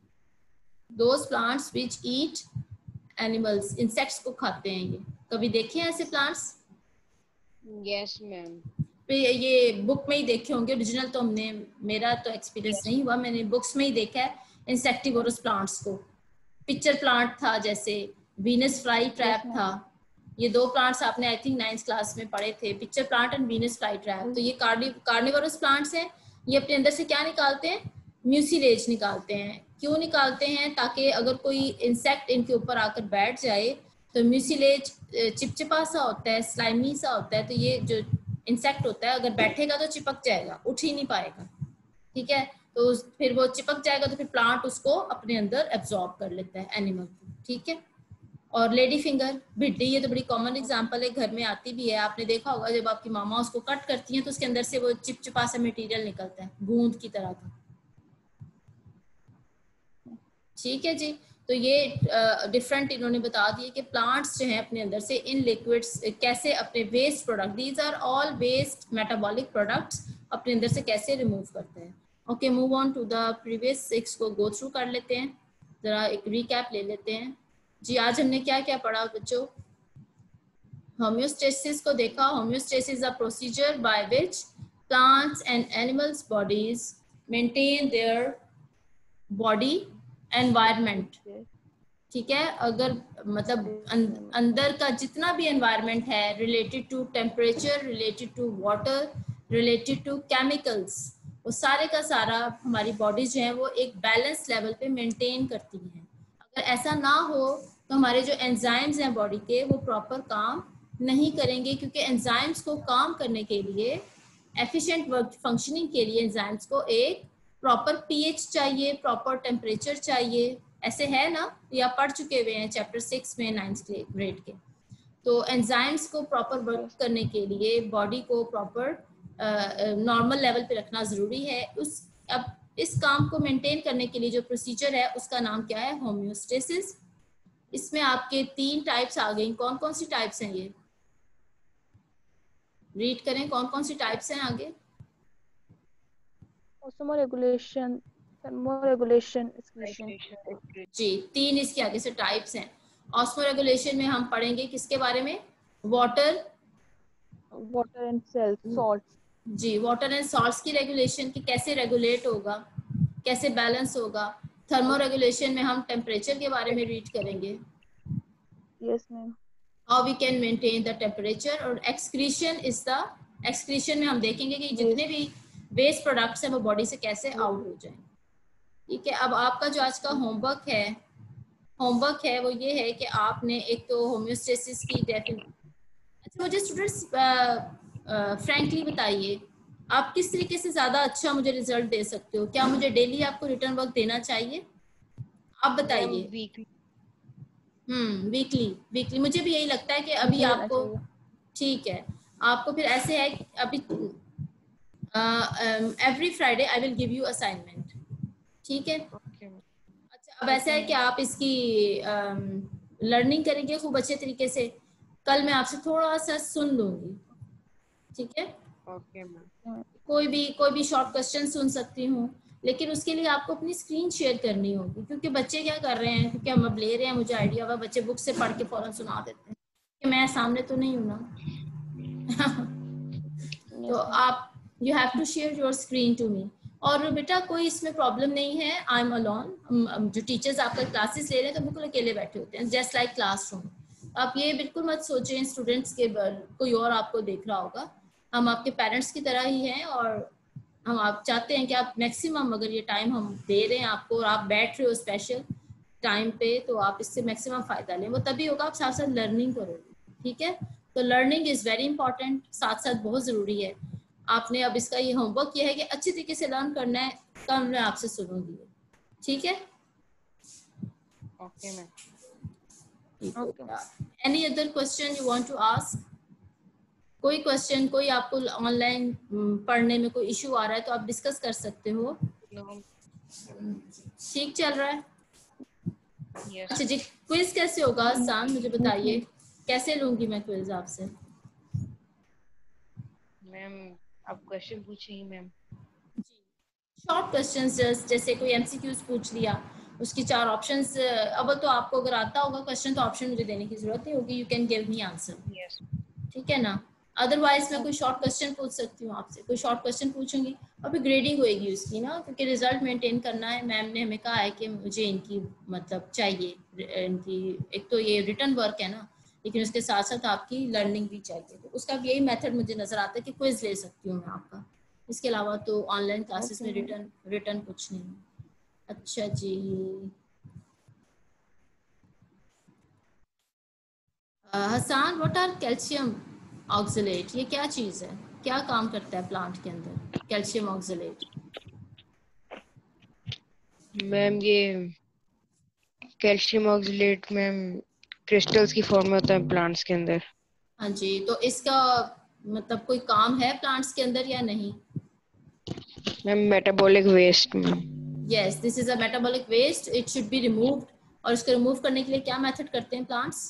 those plants which eat animals, insects को खाते हैं ये। कभी देखे हैं ऐसे प्लांट्स? Yes ma'am. ये बुक में ही देखे होंगे, ओरिजिनल तो हमने, मेरा तो एक्सपीरियंस नहीं हुआ, मैंने बुक्स में ही देखा है इंसेक्टिवोरस प्लांट्स को। पिक्चर प्लांट था, जैसे वीनस फ्लाई ट्रैप था, ये दो प्लांट्स आपने आई थिंक नाइन्थ क्लास में पढ़े थे, pitcher plant and Venus flytrap. तो ये कार्नि कार्निवोरस प्लांट्स हैं। ये अपने अंदर से क्या निकालते हैं? म्यूसिलेज निकालते हैं। क्यों निकालते हैं? ताकि अगर कोई इंसेक्ट इनके ऊपर आकर बैठ जाए तो म्यूसिलेज चिपचिपा सा होता है, स्लाइमी सा होता है, तो ये जो इंसेक्ट होता है अगर बैठेगा तो चिपक जाएगा, उठ ही नहीं पाएगा। ठीक है, तो फिर वो चिपक जाएगा तो फिर प्लांट उसको अपने अंदर एब्जॉर्ब कर लेता है, एनिमल को। ठीक है, और लेडी फिंगर, भिड्डी, ये तो बड़ी कॉमन एग्जांपल है, घर में आती भी है, आपने देखा होगा जब आपकी मामा उसको कट करती हैं तो उसके अंदर से वो चिपचिपा सा मटेरियल निकलता है, गूंद की तरह का। ठीक है जी, तो ये डिफरेंट uh, इन्होंने बता दिए कि प्लांट्स जो हैं अपने अंदर से इन लिक्विड्स कैसे अपने waste product, these are all waste metabolic products, अपने अंदर से कैसे रिमूव करते हैं। Okay, move on to the previous six को गो थ्रू कर लेते हैं, जरा एक रिकैप ले लेते हैं जी। आज हमने क्या क्या पढ़ा बच्चों? होम्योस्टेसिस को देखा। Homeostasis is a procedure by which plants and animals bodies maintain their body environment. ठीक है, अगर मतलब अं, अंदर का जितना भी एनवायरनमेंट है related to temperature, related to water, related to chemicals, वो सारे का सारा हमारी बॉडी जो है वो एक बैलेंस लेवल पे मेंटेन करती है। अगर ऐसा ना हो तो हमारे जो एंजाइम्स हैं बॉडी के वो प्रॉपर काम नहीं करेंगे, क्योंकि एंजाइम्स को काम करने के लिए, एफिशिएंट वर्क फंक्शनिंग के लिए एंजाइम्स को एक प्रॉपर पीएच चाहिए, प्रॉपर टेम्परेचर चाहिए। ऐसे है ना, या पढ़ चुके हुए हैं चैप्टर सिक्स में नाइन्थ ग्रेड के। तो एंजाइम्स को प्रॉपर वर्क करने के लिए बॉडी को प्रॉपर नॉर्मल लेवल पे रखना जरूरी है। उस अब इस काम को मेंटेन करने के लिए जो प्रोसीजर है उसका नाम क्या है? होम्योस्टेसिस। इसमें आपके तीन टाइप्स आ गई। कौन कौन सी टाइप्स हैं ये? रीड करें, कौन कौन सी टाइप्स हैं आगे? Osmoregulation, thermoregulation, excretion. जी, तीन इसके आगे से टाइप्स हैं। ऑस्मोरेगुलेशन में हम पढ़ेंगे किसके बारे में? Water, water and cells, salt. जी, वाटर एंड सॉल्ट्स की रेगुलेशन की कैसे रेगुलेट होगा, कैसे बैलेंस होगा। थर्मो रेगुलेशन में हम टेम्परेचर के बारे में रीड करेंगे। Yes ma'am. How we can maintain the temperature. और एक्सक्रीशन इज द, एक्सक्रीशन में हम देखेंगे कि जितने भी वेस्ट प्रोडक्ट्स हैं वो बॉडी से कैसे आउट हो जाएं। ठीक है, अब आपका जो आज का होमवर्क है होमवर्क है वो ये है कि आपने एक तो होम्योस्टेसिस की डेफिनेशन, अच्छा मुझे स्टूडेंट्स फ्रैंकली बताइए आप किस तरीके से ज्यादा अच्छा मुझे रिजल्ट दे सकते हो? क्या मुझे डेली आपको रिटर्न वर्क देना चाहिए? आप बताइए। हम्म वीकली वीकली मुझे भी यही लगता है कि अभी आपको, ठीक है, आपको फिर ऐसे है कि अभी every Friday I will give you assignment. ठीक है। Okay. अच्छा, अब ऐसा है कि आप इसकी लर्निंग करेंगे खूब अच्छे तरीके से। कल मैं आपसे थोड़ा सा सुन लूंगी, ठीक है। Okay, ma'am. कोई भी कोई भी शॉर्ट क्वेश्चन सुन सकती हूँ, लेकिन उसके लिए आपको अपनी स्क्रीन शेयर करनी होगी, क्योंकि बच्चे क्या कर रहे हैं, क्योंकि हम अब ले रहे हैं, मुझे आइडिया हुआ बच्चे बुक से पढ़ के फौरन सुना देते हैं कि मैं सामने तो नहीं हूँ ना। तो आप you have to share your screen to me. और बेटा कोई इसमें प्रॉब्लम नहीं है, आई एम अलोन। जो टीचर्स आपका क्लासेस ले रहे हैं तो बिल्कुल अकेले बैठे होते हैं, जस्ट लाइक क्लासरूम। आप ये बिल्कुल मत सोचें स्टूडेंट्स के कोई और आपको देख रहा होगा। हम आपके पेरेंट्स की तरह ही हैं, और हम आप चाहते हैं कि आप मैक्सिमम, अगर ये टाइम हम दे रहे हैं आपको और आप बैठ रहे हो स्पेशल टाइम पे, तो आप इससे मैक्सिमम फायदा लें। वो तभी होगा आप साथ साथ लर्निंग करोगे, ठीक है। तो लर्निंग इज वेरी इंपॉर्टेंट, साथ साथ बहुत जरूरी है। आपने अब इसका ये होमवर्क किया है कि अच्छी तरीके से लर्न करना है। कल मैं आपसे सुनूंगी, ठीक है। Okay, ma'am. Any other question you want to ask? कोई क्वेश्चन, कोई आपको ऑनलाइन पढ़ने में कोई इशू आ रहा है तो आप डिस्कस कर सकते हो। No. ठीक चल रहा है? Yes. अच्छा जी, क्विज कैसे होगा सान, मुझे बताइए कैसे लूंगी मैं क्विज आपसे? मैम आप क्वेश्चन पूछेंगी मैम? शॉर्ट क्वेश्चंस, जस्ट जैसे कोई एमसीक्यूज पूछ लिया, उसकी चार ऑप्शंस। अब तो आपको अगर आता होगा क्वेश्चन तो ऑप्शन मुझे देने की जरूरत नहीं होगी, you can give me answer. Yes. ठीक है ना। अदरवाइज मैं कोई शॉर्ट क्वेश्चन पूछ सकती हूँ आपसे, कोई शॉर्ट क्वेश्चन पूछूंगी और फिर ग्रेडिंग होएगी उसकी ना, क्योंकि रिजल्ट मेंटेन करना है। मैम ने हमें कहा है कि मुझे इनकी मतलब चाहिए, इनकी एक तो ये रिटर्न वर्क है ना, लेकिन उसके साथ साथ आपकी लर्निंग भी चाहिए। तो उसका यही मेथड मुझे नजर आता है कि क्विज ले सकती हूँ मैं आपका, इसके अलावा तो ऑनलाइन क्लासेस में रिटर्न रिटर्न कुछ नहीं। अच्छा जी, Hasan, what are calcium oxalate? ये क्या चीज है, क्या काम करता है प्लांट के अंदर कैल्शियम ऑक्सलेट? मैम ये कैल्शियम ऑक्सलेट मैम क्रिस्टल्स की फॉर्म में होता है प्लांट्स के अंदर। हाँ जी, तो इसका मतलब कोई काम है प्लांट्स के अंदर या नहीं? Ma'am metabolic waste ma'am. Yes, this is a metabolic waste, it should be removed. और इसको रिमूव करने के लिए क्या मेथड करते हैं प्लांट्स?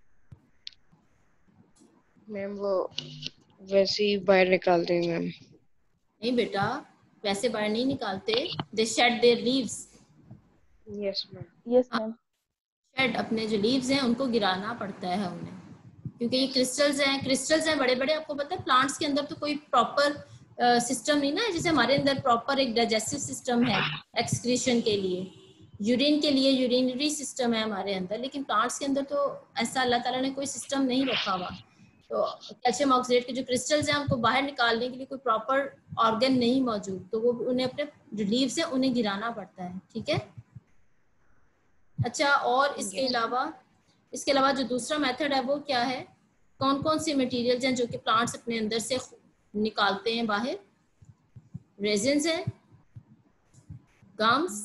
मैम वो वैसे ही बाहर निकालते हैं मैम। नहीं बेटा, वैसे बाहर नहीं निकालते, they shed their leaves. Yes ma'am. Yes ma'am. Shed, अपने जो लीव्स हैं उनको गिराना पड़ता है उन्हें, क्योंकि ये क्रिस्टल्स हैं, क्रिस्टल्स हैं बड़े बड़े। आपको पता है प्लांट्स के अंदर तो कोई प्रॉपर सिस्टम नहीं ना है, जैसे हमारे अंदर प्रॉपर एक डाइजेस्टिव सिस्टम है एक्सक्रीशन के लिए, यूरिन के लिए यूरिनरी सिस्टम है हमारे अंदर, लेकिन प्लांट्स के अंदर तो ऐसा अल्लाह ताला ने कोई सिस्टम नहीं रखा हुआ। तो कैल्शियम ऑक्सलेट के जो क्रिस्टल्स हैं उनको बाहर निकालने के लिए कोई प्रॉपर ऑर्गन नहीं मौजूद, तो वो उन्हें अपने जो लीव्स हैं उन्हें गिराना पड़ता है, ठीक है। अच्छा, और इसके अलावा इसके अलावा जो दूसरा मेथड है वो क्या है? कौन कौन सी मटेरियल्स हैं जो कि प्लांट्स अपने अंदर से निकालते हैं बाहर? रेजिन्स हैं, गम्स,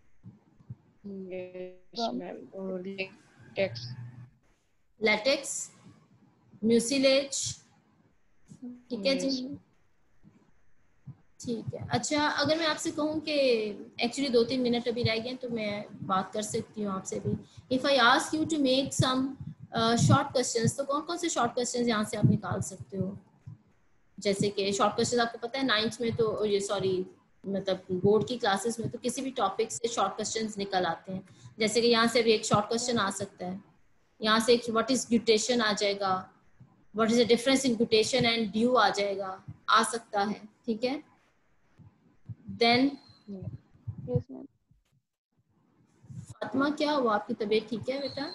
लैटेक्स, म्यूसिलेज, ठीक है जी, ठीक है। अच्छा, अगर मैं आपसे कहूँ कि एक्चुअली दो तीन मिनट अभी रह गए तो मैं बात कर सकती हूँ आपसे भी। If I ask you to make some short questions, तो कौन कौन से शॉर्ट क्वेश्चंस यहाँ से आप निकाल सकते हो? जैसे कि शॉर्ट क्वेश्चंस आपको पता है नाइन्थ में तो ये सॉरी मतलब बोर्ड की क्लासेस में तो किसी भी टॉपिक से शॉर्ट क्वेश्चंस निकल आते हैं। जैसे कि यहाँ से भी एक शॉर्ट क्वेश्चन आ सकता है, यहाँ से एक व्हाट इज ग्यूटेशन आ जाएगा, what is the difference in guttation and dew आ जाएगा, आ सकता है, ठीक है। Then yes ma'am. फातिमा, क्या हुआ, आपकी तबीयत ठीक है बेटा?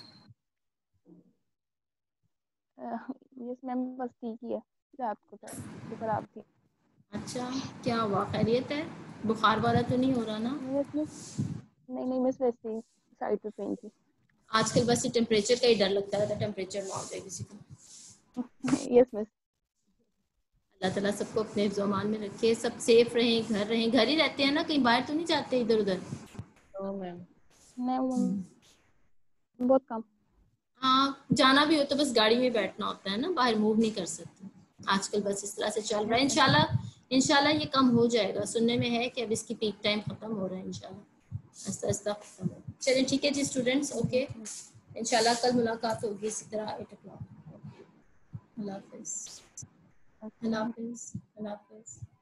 यस मैम, बस ठीक ही है, रात को तो खराब थी। अच्छा, क्या हुआ, खैरियत है? बुखार वाला तो नहीं हो रहा ना? यस मिस, नहीं नहीं मिस, वैसे ही साइड पे पेन थी। आजकल बस ये टेम्परेचर का ही डर लगता रहता है, टेम्परेचर ना हो जाए किसी को। Yes miss. अल्लाह ताला सबको अपने हिफ्ज़-ओ-अमान में रखे, सब सेफ रहें, घर रहें। घर ही रहते हैं ना, कहीं बाहर तो नहीं जाते इधर उधर? नहीं, बहुत कम। हाँ, जाना भी हो तो बस गाड़ी में बैठना होता है ना, बाहर मूव नहीं कर सकते आजकल। बस इस तरह से चल रहा है। इंशाल्लाह इंशाल्लाह ये कम हो जाएगा। सुनने में है कि अब इसकी पीक टाइम खत्म हो रहा है इंशाल्लाह। आस्ता आस्ता खत्म हो। चलिए ठीक है जी स्टूडेंट्स, ओके इंशाल्लाह कल मुलाकात होगी इसी तरह एट ओ क्लॉक। अल्लाह हाफिज़। अल्लाह हाफिज़। अल्लाह हाफिज़।